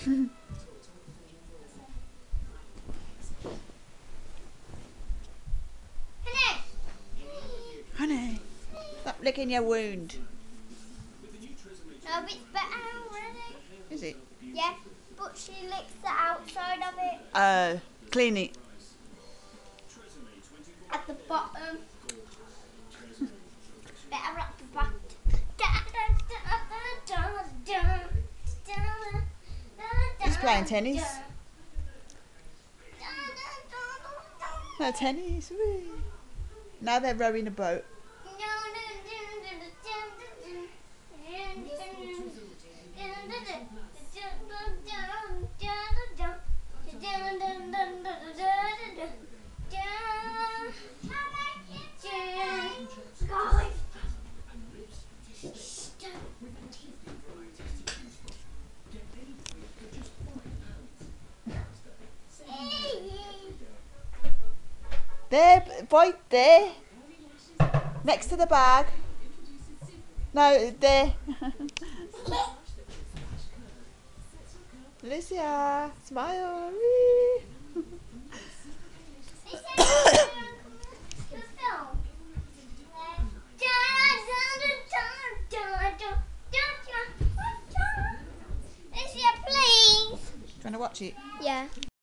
Honey, stop licking your wound. No, but it's better already. Is it? Yeah, but she licks the outside of it. Clean it. At the bottom. Better at the bottom. He's playing tennis. No, tennis. Whee. Now they're rowing a boat. There, right there. Next to the bag. No, there. Allisia, smile. Whee. Please. Trying to watch it? Yeah.